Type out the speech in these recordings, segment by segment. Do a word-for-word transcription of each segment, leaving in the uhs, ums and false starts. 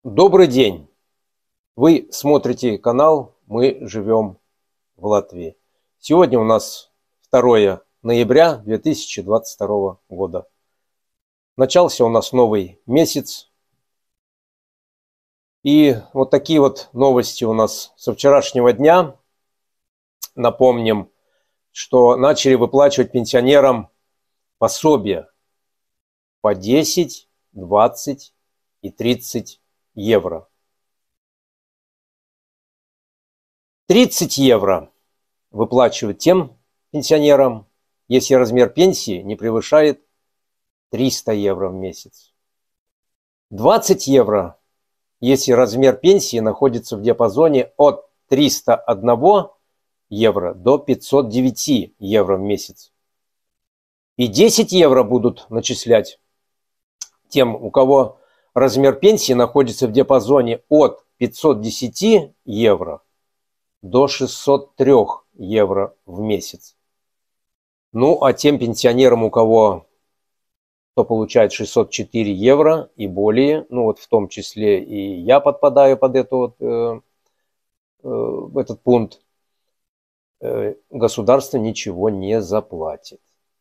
Добрый день! Вы смотрите канал «Мы живем в Латвии». Сегодня у нас второе ноября две тысячи двадцать второго года. Начался у нас новый месяц. И вот такие вот новости у нас со вчерашнего дня. Напомним, что начали выплачивать пенсионерам пособия по десять, двадцать и тридцать евро. тридцать евро выплачивают тем пенсионерам, если размер пенсии не превышает триста евро в месяц. двадцать евро, если размер пенсии находится в диапазоне от триста одного евро до пятисот девяти евро в месяц. И десять евро будут начислять тем, у кого размер пенсии находится в диапазоне от пятисот десяти евро до шестисот трёх евро в месяц. Ну, а тем пенсионерам, у кого кто получает шестьсот четыре евро и более, ну вот в том числе и я подпадаю под эту вот, э, э, этот пункт, э, государство ничего не заплатит.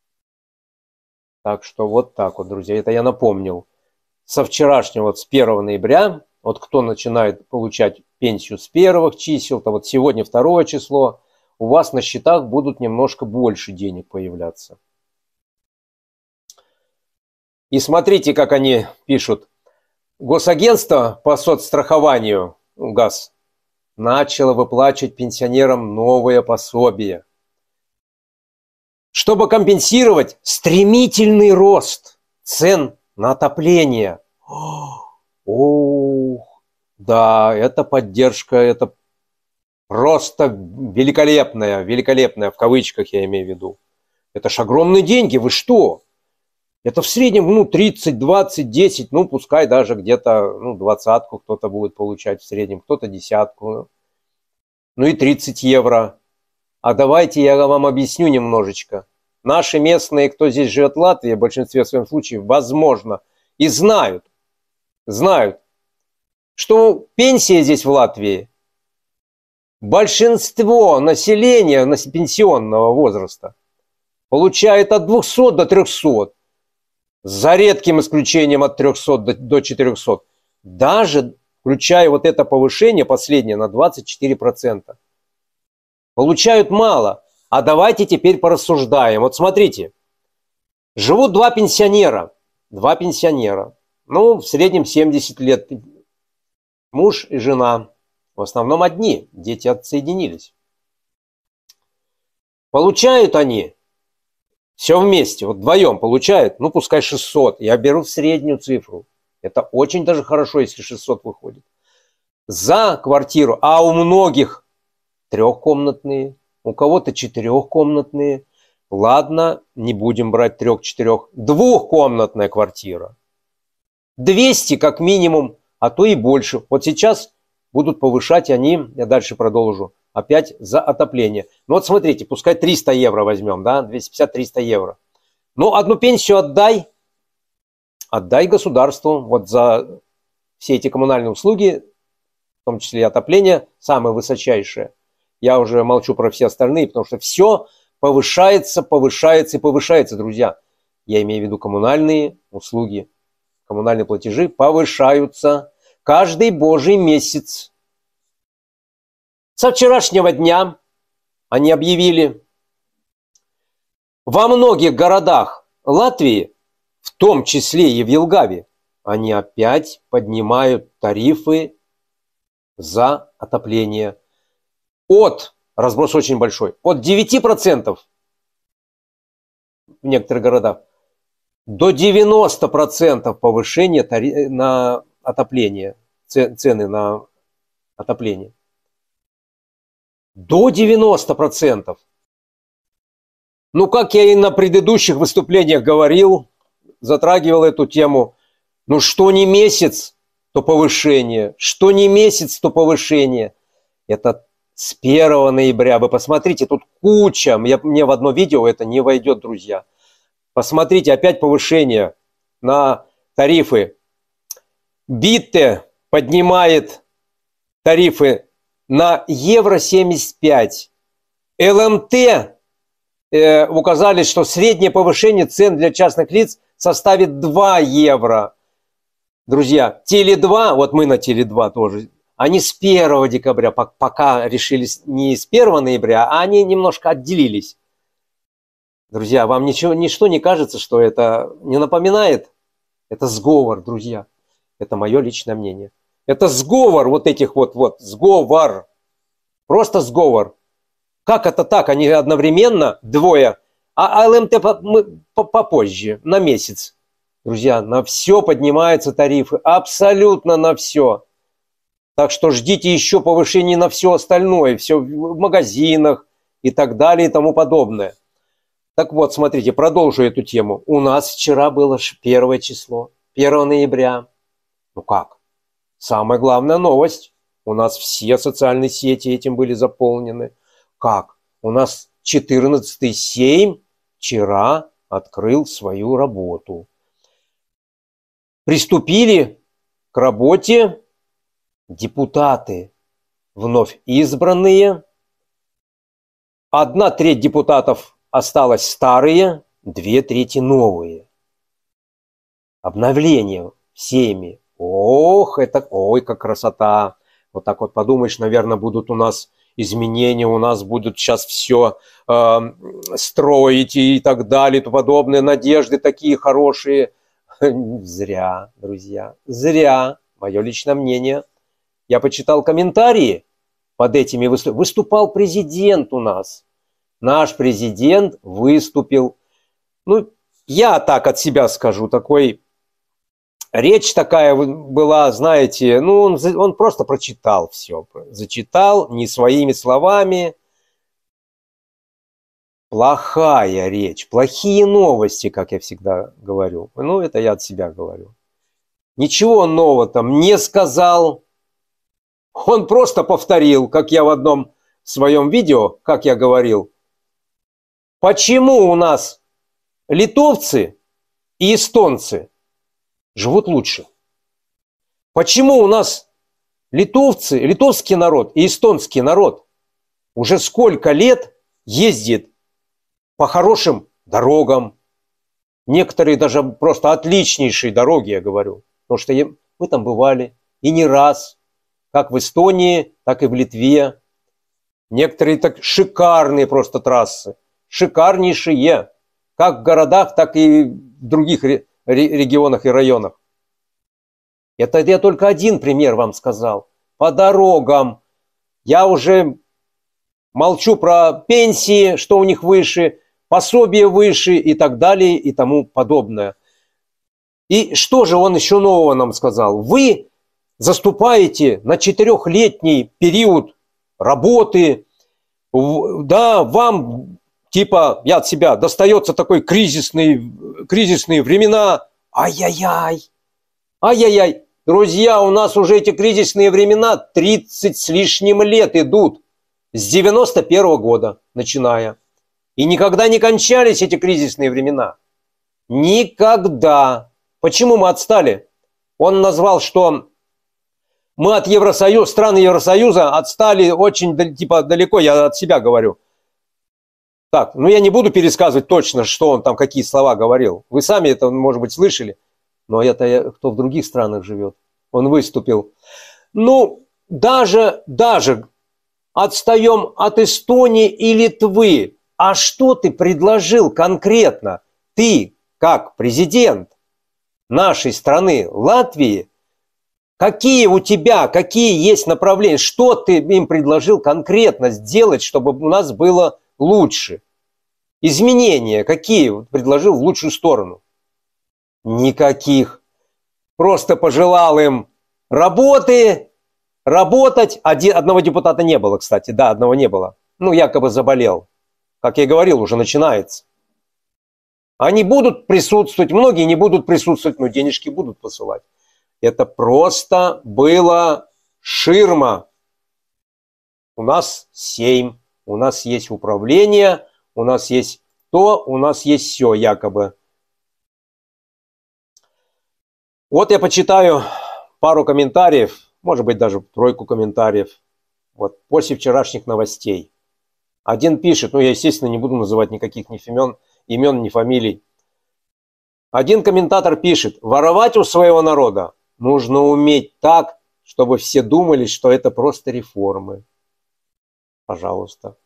Так что вот так вот, друзья, это я напомнил. Со вчерашнего, вот с первого ноября, вот кто начинает получать пенсию с первых чисел, то вот сегодня второе число, у вас на счетах будут немножко больше денег появляться. И смотрите, как они пишут. Госагентство по соцстрахованию ГАС начало выплачивать пенсионерам новое пособие, чтобы компенсировать стремительный рост цен на отопление. Ох, да, это поддержка, это просто великолепная, великолепная, в кавычках я имею в виду. Это ж огромные деньги, вы что? Это в среднем, ну, тридцать, двадцать, десять, ну, пускай даже где-то, ну, двадцатку кто-то будет получать в среднем, кто-то десятку. Ну и тридцать евро. А давайте я вам объясню немножечко. Наши местные, кто здесь живет в Латвии, в большинстве своем случаев, возможно, и знают, знают, что пенсия здесь в Латвии, большинство населения пенсионного возраста получает от двухсот до трёхсот, за редким исключением от трёхсот до четырёхсот, даже включая вот это повышение последнее на двадцать четыре процента. Получают мало. А давайте теперь порассуждаем. Вот смотрите, живут два пенсионера, два пенсионера, ну, в среднем семьдесят лет, муж и жена, в основном одни, дети отсоединились. Получают они все вместе, вот вдвоем получают, ну, пускай шестьсот, я беру среднюю цифру, это очень даже хорошо, если шестьсот выходит, за квартиру, а у многих трехкомнатные, у кого-то четырехкомнатные. Ладно, не будем брать трех-четырех. Двухкомнатная квартира. двести как минимум, а то и больше. Вот сейчас будут повышать они, я дальше продолжу, опять за отопление. Ну вот смотрите, пускай триста евро возьмем, да, двести пятьдесят — триста евро. Ну, одну пенсию отдай, отдай государству вот за все эти коммунальные услуги, в том числе и отопление, самые высочайшие. Я уже молчу про все остальные, потому что все повышается, повышается и повышается, друзья. Я имею в виду коммунальные услуги, коммунальные платежи повышаются каждый божий месяц. Со вчерашнего дня они объявили, во многих городах Латвии, в том числе и в Елгаве, они опять поднимают тарифы за отопление. От, разброс очень большой, от девяти процентов в некоторых городах до девяноста процентов повышения тари... на отопление, цены на отопление. До девяноста процентов. Ну, как я и на предыдущих выступлениях говорил, затрагивал эту тему, ну, что не месяц, то повышение, что не месяц, то повышение. Это с первого ноября, вы посмотрите, тут куча, я, мне в одно видео это не войдет, друзья. Посмотрите, опять повышение на тарифы. Битте поднимает тарифы на евро семьдесят пять. ЛМТ э, указали, что среднее повышение цен для частных лиц составит два евро. Друзья, Теле два, вот мы на Теле два тоже, они с первого декабря, пока решились не с первого ноября, а они немножко отделились. Друзья, вам ничего, ничто не кажется, что это не напоминает? Это сговор, друзья. Это мое личное мнение. Это сговор вот этих вот, вот, сговор. Просто сговор. Как это так? Они одновременно, двое, а ЛМТ попозже, на месяц. Друзья, на все поднимаются тарифы, абсолютно на все. Так что ждите еще повышений на все остальное, все в магазинах и так далее и тому подобное. Так вот, смотрите, продолжу эту тему. У нас вчера было первое число, первого ноября. Ну как? Самая главная новость. У нас все социальные сети этим были заполнены. Как? У нас четырнадцатый Сейм вчера открыл свою работу. Приступили к работе депутаты, вновь избранные. Одна треть депутатов осталась старые, две трети новые. Обновление в Сейме. Ох, это, ой, как красота. Вот так вот подумаешь, наверное, будут у нас изменения, у нас будут сейчас все э, строить и так далее, и тому подобное. Надежды такие хорошие. Зря, друзья, зря. Мое личное мнение. Я почитал комментарии под этими выступ... Выступал президент у нас. Наш президент выступил. Ну, я так от себя скажу, такой... Речь такая была, знаете, ну, он, он просто прочитал все. Зачитал не своими словами. Плохая речь, плохие новости, как я всегда говорю. Ну, это я от себя говорю. Ничего нового там не сказал. Он просто повторил, как я в одном своем видео, как я говорил. Почему у нас литовцы и эстонцы живут лучше? Почему у нас литовцы, литовский народ и эстонский народ уже сколько лет ездит по хорошим дорогам? Некоторые даже просто отличнейшие дороги, я говорю. Потому что мы там бывали и не раз. Как в Эстонии, так и в Литве. Некоторые так шикарные просто трассы. Шикарнейшие. Как в городах, так и в других регионах и районах. Это я только один пример вам сказал. По дорогам. Я уже молчу про пенсии, что у них выше, пособия выше и так далее и тому подобное. И что же он еще нового нам сказал? Вы заступаете на четырехлетний период работы. Да, вам... Типа, я от себя, достается такой кризисный, кризисные времена. Ай-яй-яй, ай-яй-яй. Друзья, у нас уже эти кризисные времена тридцать с лишним лет идут. С девяносто первого года начиная. И никогда не кончались эти кризисные времена. Никогда. Почему мы отстали? Он назвал, что мы от Евросоюза, страны Евросоюза отстали очень типа далеко, я от себя говорю. Так, ну я не буду пересказывать точно, что он там, какие слова говорил. Вы сами это, может быть, слышали. Но это кто в других странах живет. Он выступил. Ну, даже, даже отстаем от Эстонии и Литвы. А что ты предложил конкретно? Ты, как президент нашей страны, Латвии, какие у тебя, какие есть направления? Что ты им предложил конкретно сделать, чтобы у нас было лучше? Изменения какие предложил в лучшую сторону? Никаких. Просто пожелал им работы, работать. Один, одного депутата не было, кстати. Да, одного не было. Ну, якобы заболел. Как я и говорил, уже начинается. Они будут присутствовать, многие не будут присутствовать, но денежки будут посылать. Это просто была ширма. У нас Сейм, у нас есть управление, у нас есть то, у нас есть все, якобы. Вот я почитаю пару комментариев. может быть, даже тройку комментариев. Вот, после вчерашних новостей. Один пишет, ну, я, естественно, не буду называть никаких ни имен, имен, ни фамилий. Один комментатор пишет, воровать у своего народа нужно уметь так, чтобы все думали, что это просто реформы. Пожалуйста.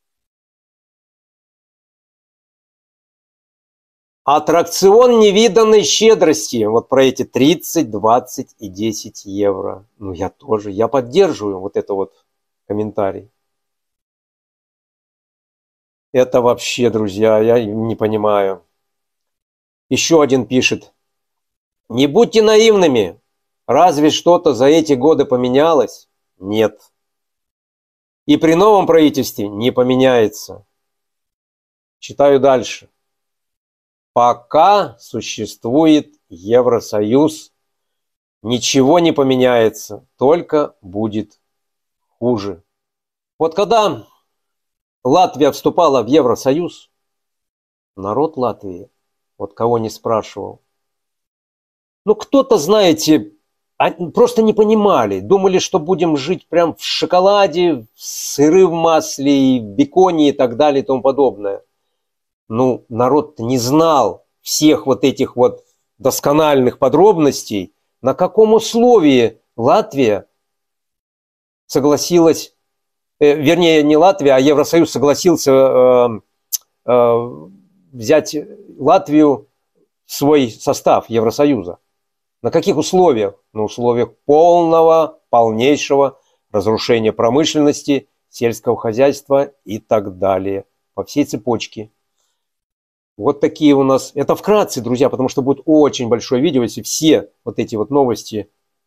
Аттракцион невиданной щедрости. Вот про эти тридцать, двадцать и десять евро. Ну, я тоже, я поддерживаю вот это вот комментарий. Это вообще, друзья, я не понимаю. Еще один пишет. Не будьте наивными. Разве что-то за эти годы поменялось? Нет. И при новом правительстве не поменяется. Читаю дальше. Пока существует Евросоюз, ничего не поменяется, только будет хуже. Вот когда Латвия вступала в Евросоюз, народ Латвии, вот кого не спрашивал, ну кто-то, знаете, просто не понимали, думали, что будем жить прям в шоколаде, в сыры в масле, в беконе и так далее и тому подобное. Ну, народ не знал всех вот этих вот доскональных подробностей, на каком условии Латвия согласилась, э, вернее, не Латвия, а Евросоюз согласился э, э, взять Латвию в свой состав Евросоюза. На каких условиях? На условиях полного, полнейшего разрушения промышленности, сельского хозяйства и так далее. По всей цепочке. Вот такие у нас, это вкратце, друзья, потому что будет очень большое видео, если все вот эти вот новости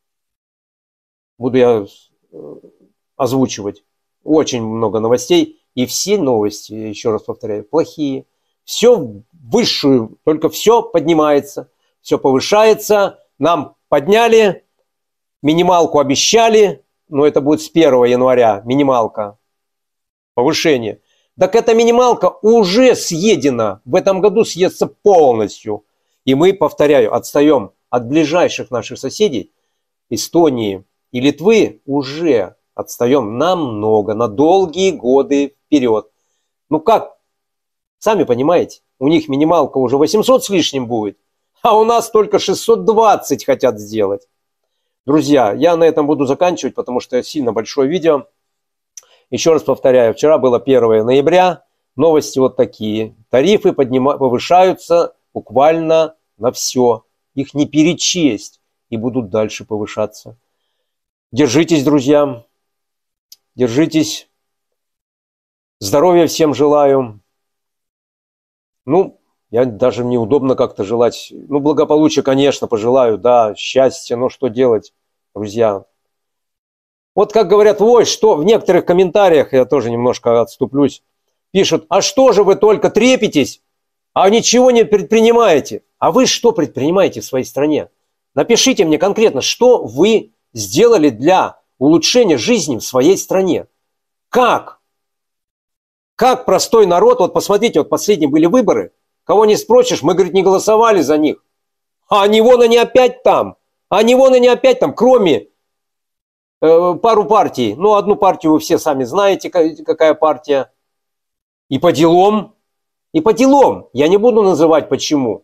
буду я озвучивать. Очень много новостей, и все новости, еще раз повторяю, плохие. Все в высшую, только все поднимается, все повышается. Нам подняли, минималку обещали, но это будет с первого января, минималка, повышение. Так эта минималка уже съедена, в этом году съестся полностью. И мы, повторяю, отстаем от ближайших наших соседей, Эстонии и Литвы, уже отстаем намного, на долгие годы вперед. Ну как, сами понимаете, у них минималка уже восемьсот с лишним будет, а у нас только шестьсот двадцать хотят сделать. Друзья, я на этом буду заканчивать, потому что это сильно большое видео. Еще раз повторяю, вчера было первое ноября, новости вот такие. Тарифы поднима... повышаются буквально на все. Их не перечесть и будут дальше повышаться. Держитесь, друзья. Держитесь. Здоровья всем желаю. Ну, я даже неудобно как-то желать. Ну, благополучия, конечно, пожелаю, да, счастья, но что делать, друзья. Вот как говорят, ой, что в некоторых комментариях, я тоже немножко отступлюсь, пишут, а что же вы только трепетесь, а ничего не предпринимаете? А вы что предпринимаете в своей стране? Напишите мне конкретно, что вы сделали для улучшения жизни в своей стране. Как? Как простой народ, вот посмотрите, вот последние были выборы, кого не спросишь, мы, говорит, не голосовали за них. А они вон они опять там, они вон они опять там, кроме... пару партий. Ну, одну партию вы все сами знаете, какая партия. И по делам. И по делам. Я не буду называть почему.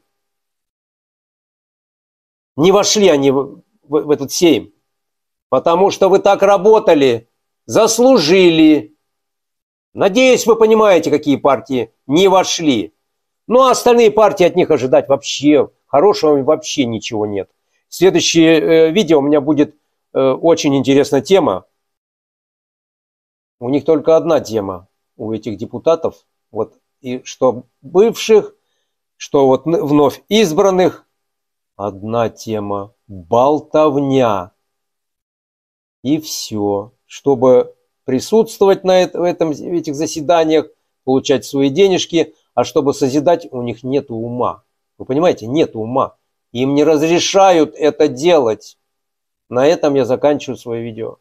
Не вошли они в, в, в этот сейм. Потому что вы так работали. Заслужили. Надеюсь, вы понимаете, какие партии не вошли. Ну, а остальные партии от них ожидать вообще. Хорошего вообще ничего нет. Следующее э, видео у меня будет... Очень интересная тема. У них только одна тема, у этих депутатов. Вот, и что бывших, что вот вновь избранных. Одна тема. Болтовня. И все. Чтобы присутствовать на этом, в этих заседаниях, получать свои денежки, а чтобы созидать, у них нет ума. Вы понимаете, нет ума. Им не разрешают это делать. На этом я заканчиваю свое видео.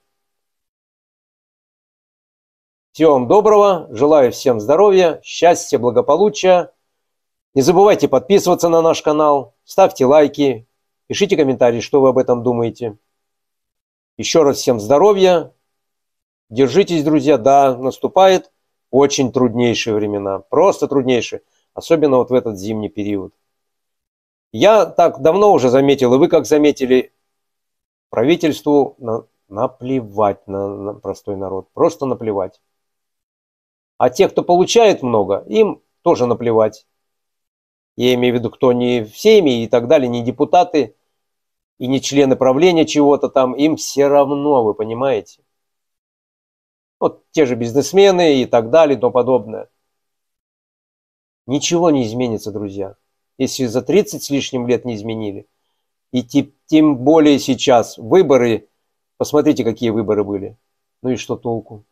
Всего вам доброго, желаю всем здоровья, счастья, благополучия. Не забывайте подписываться на наш канал, ставьте лайки, пишите комментарии, что вы об этом думаете. Еще раз всем здоровья. Держитесь, друзья. Да, наступает очень труднейшие времена. Просто труднейшие. Особенно вот в этот зимний период. Я так давно уже заметил, и вы как заметили, правительству на, наплевать на, на простой народ. Просто наплевать. А те, кто получает много, им тоже наплевать. Я имею в виду, кто не в Сейме и так далее, не депутаты, и не члены правления чего-то там, им все равно, вы понимаете. Вот те же бизнесмены и так далее, и тому подобное. Ничего не изменится, друзья. Если за тридцать с лишним лет не изменили. И тем более сейчас выборы, посмотрите, какие выборы были. Ну и что толку?